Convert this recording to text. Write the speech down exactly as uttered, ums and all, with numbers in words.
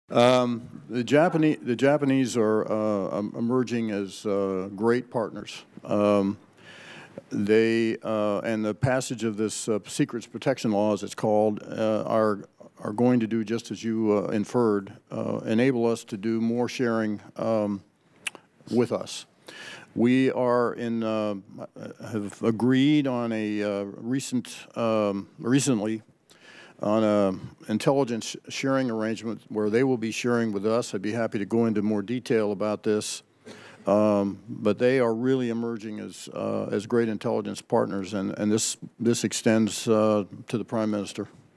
Um, the Japanese, the Japanese are uh, emerging as uh, great partners. Um, they uh, and the passage of this uh, secrets protection law, as it's called, uh, are are going to do just as you uh, inferred, uh, enable us to do more sharing um, with us. We are in uh, have agreed on a uh, recent um, recently. on an intelligence sharing arrangement where they will be sharing with us. I'd be happy to go into more detail about this. Um, but they are really emerging as, uh, as great intelligence partners, and, and this, this extends uh, to the Prime Minister.